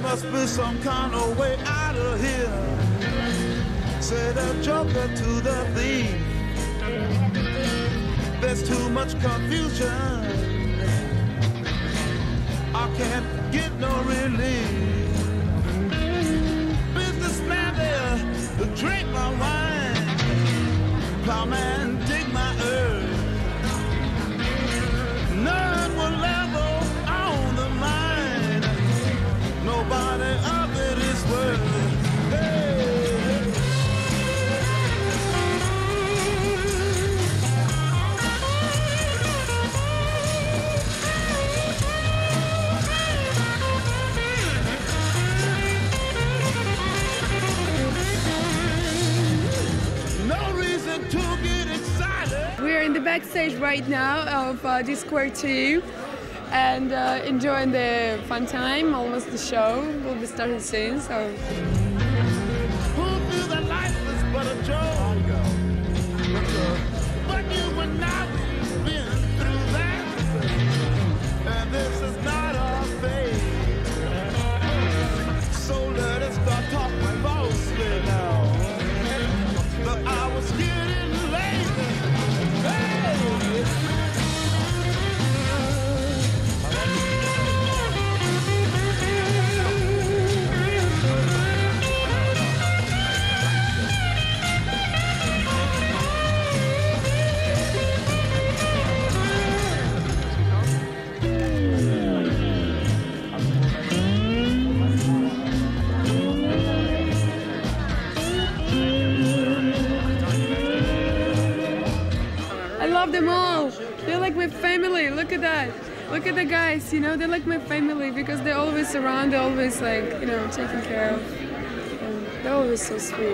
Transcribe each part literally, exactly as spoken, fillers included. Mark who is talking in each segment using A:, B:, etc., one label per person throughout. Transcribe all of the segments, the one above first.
A: must be some kind of way out of here, said the joker to the thief. There's too much confusion, I can't get no relief. Businessman there, drink my wine, plowman dig my earth. None will level on the mine, nobody of it is worth. Hey.
B: We're in the backstage right now of uh, Discord two and uh, enjoying the fun time, almost the show. We'll be starting soon, so.
A: Who knew that life was but a joke? But you and I, we've been through that, and this is not our fate. So let us start talking falsely now. The hour's getting late.
B: I love them all. They're like my family. Look at that. Look at the guys, you know, they're like my family because they're always around, they're always like, you know, taken care of. And they're always so sweet.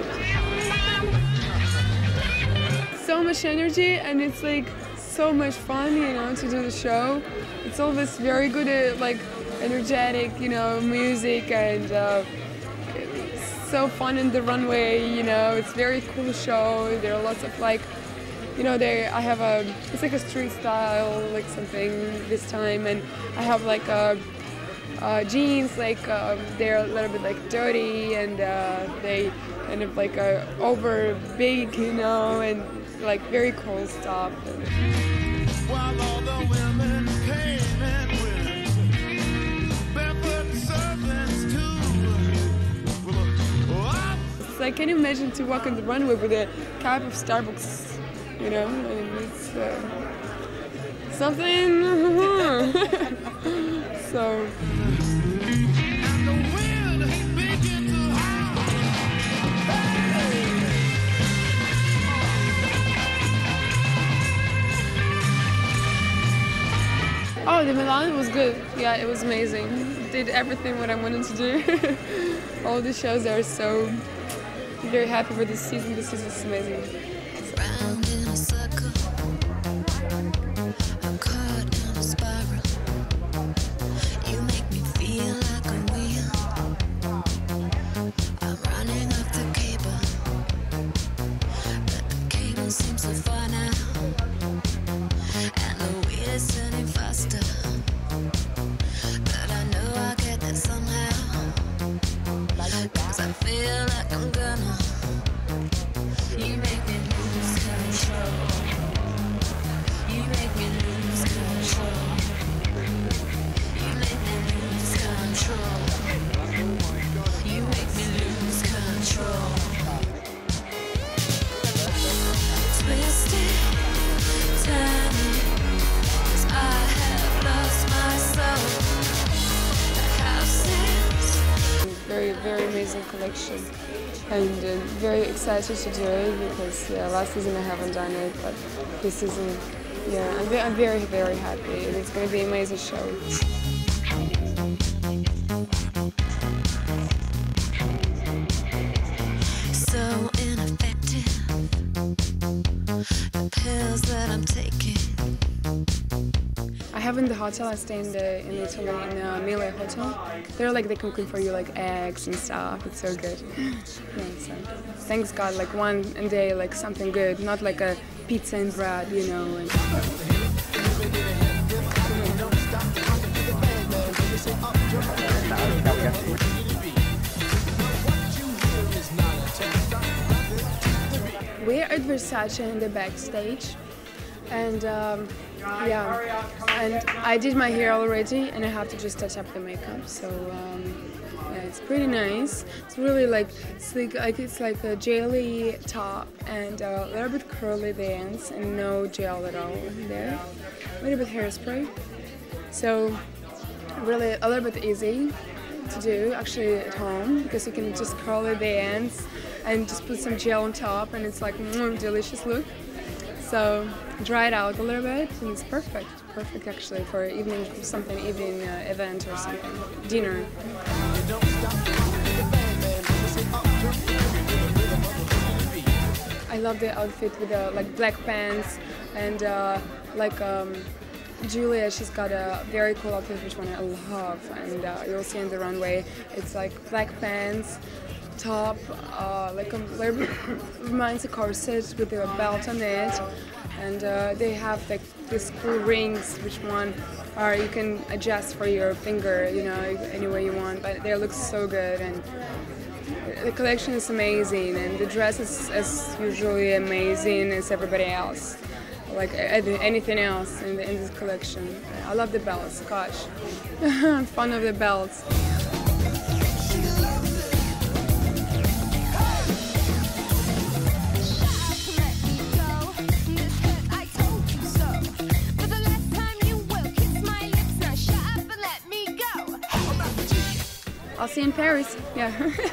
B: So much energy and it's like so much fun, you know, to do the show. It's always very good at like energetic, you know, music and uh, it's so fun in the runway, you know, it's very cool show. There are lots of like, you know, there I have a, it's like a street style, like something this time, and I have like a, uh, jeans, like uh, they're a little bit like dirty, and uh, they kind of like uh, over big, you know, and like very cool stuff.
A: While all the women came and went, barefoot servants too.
B: It's like, can you imagine to walk on the runway with a cup of Starbucks? You know, and it's uh, something. So.
A: And the wind began to howl.
B: Oh, the Milan was good. Yeah, it was amazing. Did everything what I wanted to do. All the shows are so. I'm very happy with this season. This season is amazing.
C: Round in a circle, I'm caught in a spiral. You make me feel like a wheel. I'm running off the cable, but the cable seems so far now, and the wheel is turning faster. But I know I'll get there somehow, 'cause I feel like I'm gonna. You make me lose control. You make me lose control. You make me lose control. You make me lose control. Twisted, turning, 'cause I have lost my soul. I have since.
B: Very, very amazing collection. And uh, very excited to do it because yeah, last season I haven't done it, but this season, yeah, I'm, ve I'm very, very happy, and it's going to be an amazing show.
C: So ineffective, the pills that I'm taking.
B: I have in the hotel, I stay in the in Italy in a Mille hotel. They're like they cooking for you like eggs and stuff. It's so good. Yeah, so thanks God, like one day like something good, not like a pizza and bread, you know. And Versace in the backstage, and um, yeah, and I did my hair already, and I have to just touch up the makeup. So um, yeah, it's pretty nice. It's really like it's like, like it's like a jelly top and a little bit curly the ends, and no gel at all there. A little bit hairspray. So really a little bit easy to do actually at home, because you can just curl the ends and just put some gel on top, and it's like mm, delicious look. So dry it out a little bit, and it's perfect. Perfect actually for evening, something evening uh, event or something, dinner. I love the outfit with the like black pants and uh, like um, Julia, she's got a very cool outfit which one I love, and uh, you'll see on the runway. It's like black pants, top, uh, like a little bit reminds a corset with a belt on it, and uh, they have like these cool rings which one are you can adjust for your finger, you know, any way you want. But they look so good, and the collection is amazing, and the dress is as usually amazing as everybody else. Like anything else in, the, in this collection. I love the belts, gosh. I'm fond of the belts. I'll see you in Paris, yeah.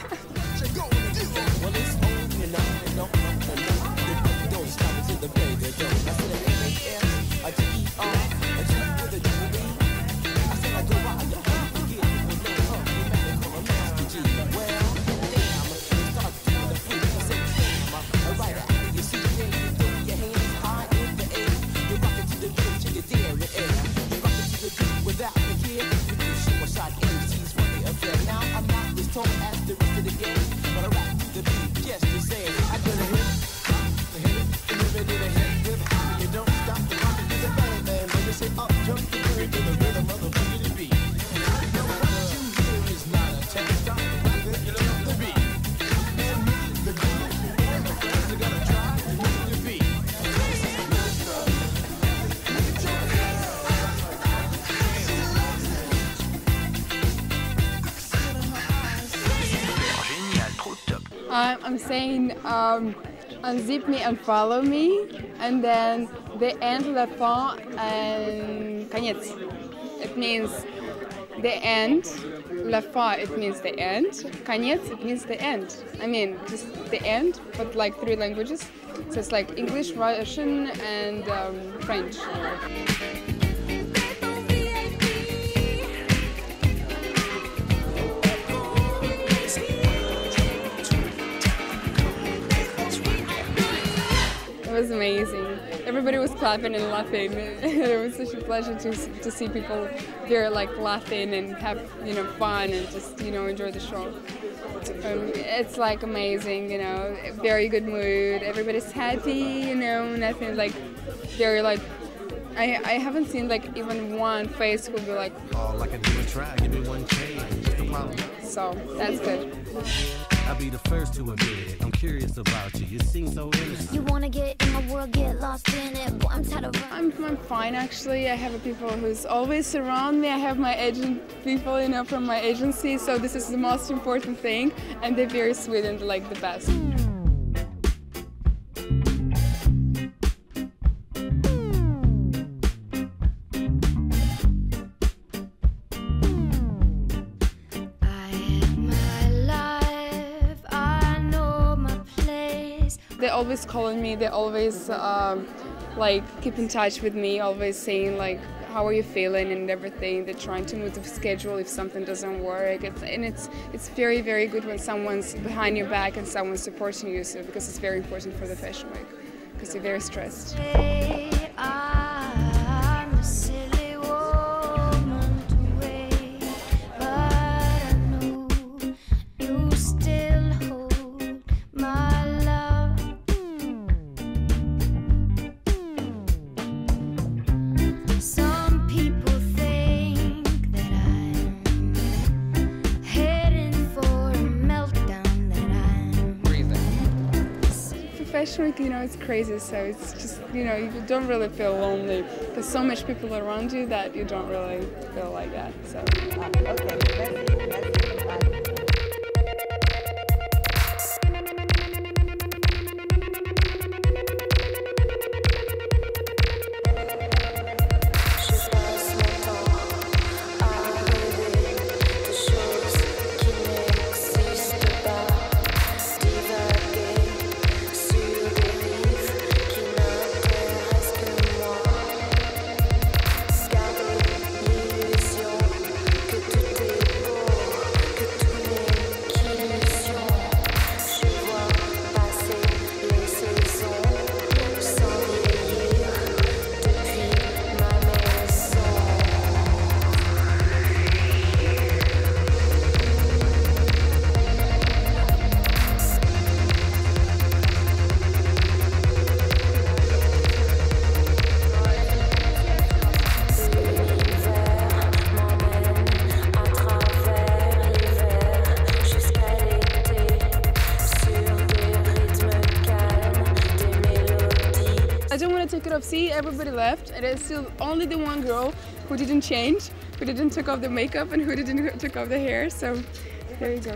B: I'm saying um, unzip me and follow me, and then the end, la fin, and конец. It means the end. La fin, it means the end. Конец, it means the end. I mean, just the end, but like three languages. So it's like English, Russian, and um, French. It was amazing. Everybody was clapping and laughing. It was such a pleasure to to see people there like laughing and have you know fun and just you know enjoy the show. Um, it's like amazing, you know, very good mood. Everybody's happy, you know, nothing like very like. I I haven't seen like even one face who would be like. Oh, like I do try. Give me one change. So that's good.
A: I'll be the first to admit it. I'm curious about you. You seem so innocent.
C: You wanna get in my world, get lost in it. Boy, I'm tired of
B: I'm, I'm fine actually. I have people who's always surround me. I have my agent people, you know, from my agency. So this is the most important thing, and they're very sweet and like the best. They always calling me, they always um, like keep in touch with me, always saying like, how are you feeling and everything. They're trying to move the schedule if something doesn't work. It's, and it's it's very, very good when someone's behind your back and someone's supporting you, so because it's very important for the fashion week, because you're very stressed. Fashion Week, you know, it's crazy. So it's just, you know, you don't really feel lonely. There's so much people around you that you don't really feel like that. So.
D: Okay, merci, merci. Bye.
B: I don't want to take it off. See, everybody left, and it's still only the one girl who didn't change, who didn't take off the makeup, and who didn't take off the hair. So there you go.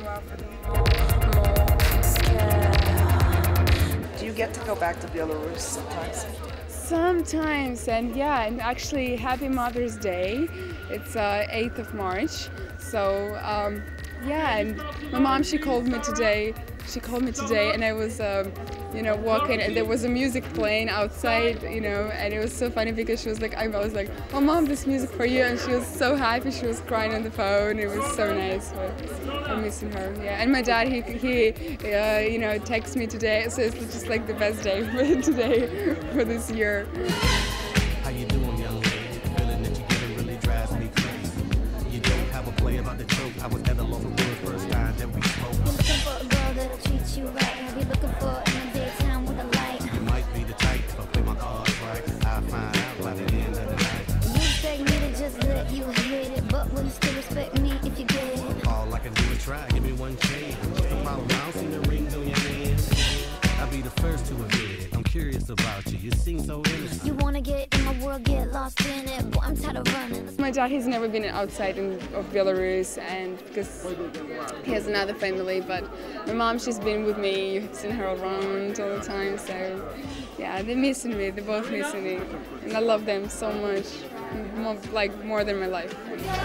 D: Do you get to go back to Belarus sometimes?
B: Sometimes, and yeah, and actually, Happy Mother's Day. It's uh, eighth of March. So um, yeah, and my mom, she called me today. She called me today, and I was, um, you know, walking, and there was a music playing outside, you know, and it was so funny because she was like, I was like, oh mom, this music for you, and she was so happy. She was crying on the phone. It was so nice. But I'm missing her. Yeah, and my dad, he he, uh, you know, texted me today, so it's just like the best day for today for this year.
A: How you doing, young lady? The feeling that you're getting really drives me crazy. You don't have a play about the choke. I was at the local word first time that we spoke.
E: You're looking for a girl that'll treat you right. I'll be looking for in the daytime with a light.
A: You might be the type if I play my cards right. I'll find out by the end of the night.
E: You expect me to just let you hit it, but will you still respect me if you get it?
A: All I can do is try. Give me one chance. Just a follow around, see the rings on your hand. I'll be the first to admit it. I'm curious about you. You seem so innocent.
E: You wanna get in my world, get lost in it. Boy, I'm tired of running.
B: My dad, he's never been outside in, of Belarus, and because he has another family, but my mom, she's been with me. You've seen her around all the time, so yeah, they're missing me. They're both missing me, and I love them so much, more, like more than my life.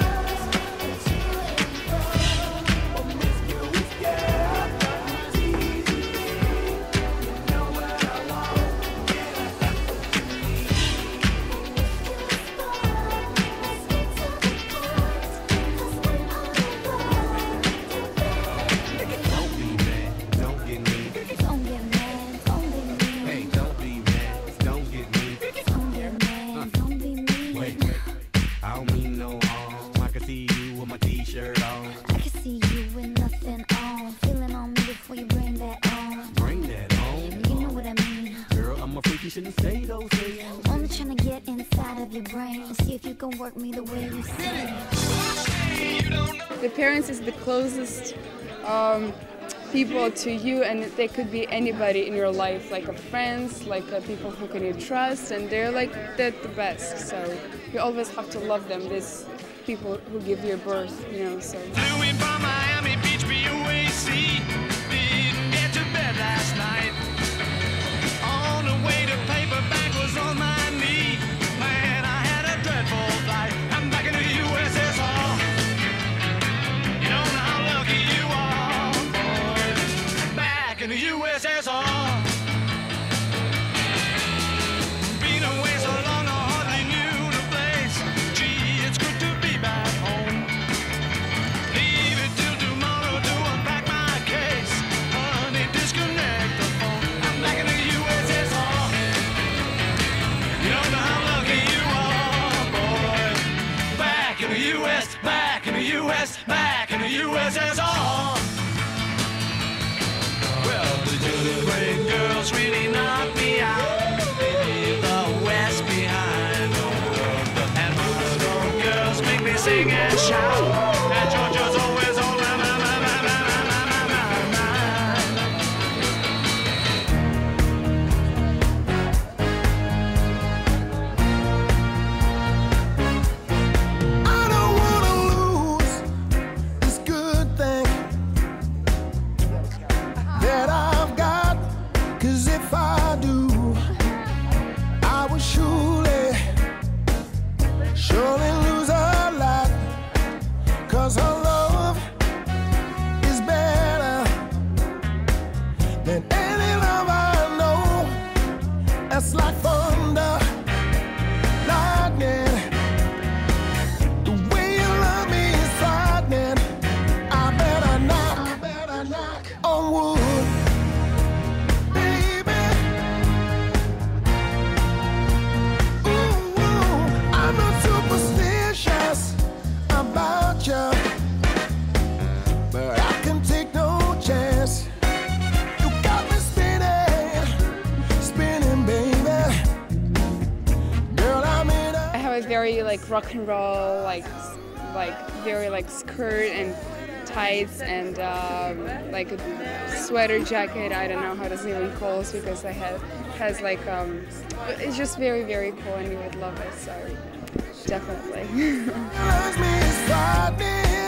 E: I'm only trying to get inside of your brain and see if you can work me the way you say.
B: The parents is the closest um, people to you, and they could be anybody in your life, like a friends, like a people who can you trust, and they're like they're the best. So you always have to love them. These people who give you birth, you know. So.
A: Flew in from Miami Beach, B O A C. Didn't get to bed last night. On the way to paperback was on my knee. Man, I had a dreadful flight. I'm back in the U S S R. You don't know how lucky you are, boy. Back in the U S S R. Been away so long, I hardly knew the place. Gee, it's good to be back home. Leave it till tomorrow to unpack my case. Honey, disconnect the phone. I'm back in the U S S R. You don't know how lucky you are, boy. Back in the U S, back in the U S, back in the U S S R. Well, the Julie Green girls really knocked me out. They leave the West behind. And Moscow girls make me sing and shout. And Georgia's always on my, my, my, my, my, my, my, my, my.
B: like rock and roll, like like very like skirt and tights and um, like a sweater jacket. I don't know how this even calls because I have has like um, it's just very very cool and you would love it. So definitely.